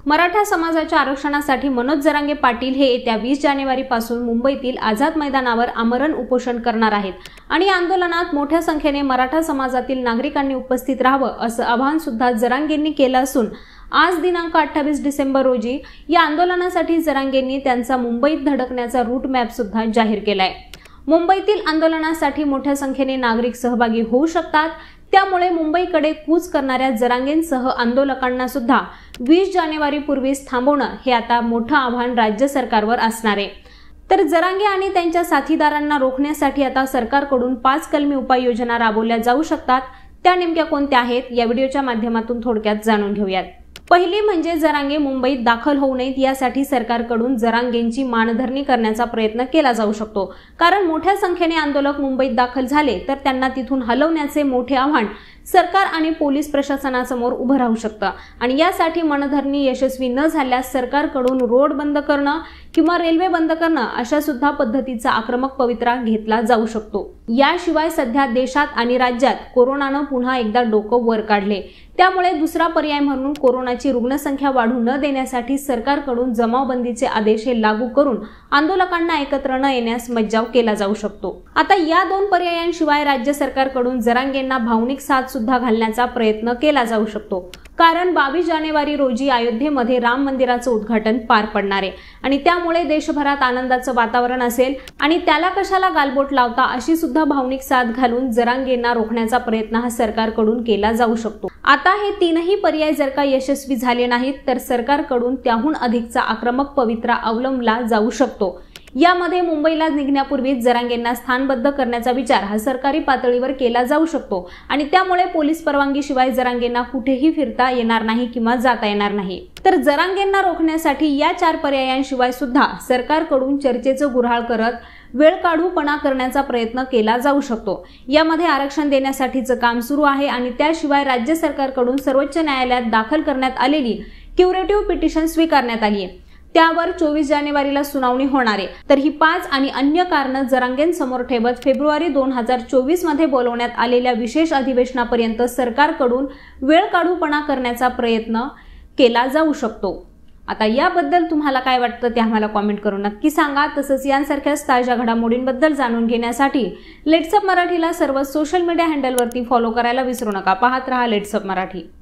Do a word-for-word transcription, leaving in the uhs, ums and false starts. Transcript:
मराठा समाजाच्या आरक्षणासाठी मनोज जरांगे पाटील हे येत्या वीस जानेवारी पासून मुंबईतील आझाद मैदानावर आमरण उपोषण करणार आहेत आणि या आंदोलनात मोठ्या संख्येने मराठा समाजातील नागरिकांनी उपस्थित राहावं असं आवाहन सुद्धा जरांगेंनी केलं असून आज दिनांक अठ्ठावीस डिसेंबर रोजी या आंदोलनासाठी जरांगेंनी त्यांचा मुंबईत धडकण्याचा रूट मॅप सुद्धा जाहीर केलाय। मुंबईतील आंदोलनासाठी मोठ्या संख्येने नागरिक सहभागी होऊ शकतात, त्यामुळे मुंबईकडे कूच करणाऱ्या जरांगेंसह आंदोलकांना सुद्धा वीस जानेवारी पूर्वीच थांबवणं हे आता मोठं आव्हान राज्य सरकारवर असणार आहे। तर जरांगे आणि त्यांच्या साथीदारांना रोखण्यासाठी आता सरकारकडून पाच कलमी उपाययोजना राबवल्या जाऊ शकतात। त्या नेमक्या कोणत्या आहेत या व्हिडिओच्या माध्यमातून थोडक्यात जाणून घेऊयात। पहिली म्हणजे जरांगे मुंबईत दाखल होऊ नयेत यासाठी सरकारकडून जरांगेंची मानधरणी करण्याचा प्रयत्न केला जाऊ शकतो, कारण मोठ्या संख्येने आंदोलक मुंबईत दाखल झाले तर त्यांना तिथून हलवण्याचे मोठे आव्हान सरकार आणि पोलीस प्रशासनासमोर उभं राहू शकतं आणि यासाठी मानधरणी यशस्वी न झाल्यास सरकारकडून रोड बंद करणं किंवा रेल्वे बंद करणं अशा सुद्धा पद्धतीचा आक्रमक पवित्रा घेतला जाऊ शकतो। याशिवाय सध्या देशात आणि राज्यात कोरोनानं पुन्हा एकदा डोकं वर काढले, त्यामुळे दुसरा पर्याय म्हणून कोरोनाची रुग्णसंख्या वाढू न देण्यासाठी सरकारकडून जमावबंदीचे आदेश लागू करून आंदोलकांना एकत्र न येण्यास मज्जाव केला जाऊ शकतो। आता या दोन पर्यायांशिवाय राज्य सरकारकडून जरांगेंना भावनिक साथ सुद्धा घालण्याचा प्रयत्न केला जाऊ शकतो, कारण बावीस जानेवारी रोजी अयोध्येमध्ये राम मंदिराचं उद्घाटन पार पडणार आहे आणि त्यामुळे देशभरात आनंदाचं वातावरण असेल आणि त्याला कशाला गालबोट लावता अशी सुद्धा भावनिक साथ घालून जरांगेंना रोखण्याचा प्रयत्न हा सरकारकडून केला जाऊ शकतो। आता हे तीनही पर्याय जर का यशस्वी झाले नाहीत तर सरकारकडून त्याहून अधिकचा आक्रमक पवित्रा अवलंबला जाऊ शकतो। यामध्ये मुंबईला निघण्यापूर्वी जरांगेंना स्थानबद्ध करण्याचा विचार हा सरकारी पातळीवर केला जाऊ शकतो आणि त्यामुळे पोलीस परवानगीशिवाय जरांगेंना कुठेही फिरता येणार नाही किंवा जाता येणार नाही। तर जरांगेंना रोखण्यासाठी या चार पर्यायांशिवाय सुद्धा सरकारकडून चर्चेचं गुऱ्हाळ करत वेळ काढूपणा करण्याचा प्रयत्न केला जाऊ शकतो। यामध्ये आरक्षण देण्यासाठीचं काम सुरू आहे आणि त्याशिवाय राज्य सरकारकडून सर्वोच्च न्यायालयात दाखल करण्यात आलेली क्युरेटिव्ह पिटिशन स्वीकारण्यात आली आहे, त्यावर चोवीस जानेवारीला सुनावणी होणार आहे। तर ही पाच आणि अन्य कारणं जरांगेंसमोर ठेवत फेब्रुवारी दोन हजार चोवीस मध्ये बोलवण्यात आलेल्या विशेष अधिवेशनापर्यंत सरकारकडून वेळ काढूपणा करण्याचा प्रयत्न केला जाऊ शकतो। आता याबद्दल तुम्हाला काय वाटतं ते आम्हाला कॉमेंट करून नक्की सांगा। तसंच यांसारख्याच ताज्या घडामोडींबद्दल जाणून घेण्यासाठी लेट्स अप मराठीला सर्व सोशल मीडिया हँडलवरती फॉलो करायला विसरू नका। पाहत रहा लेट्स अप मराठी।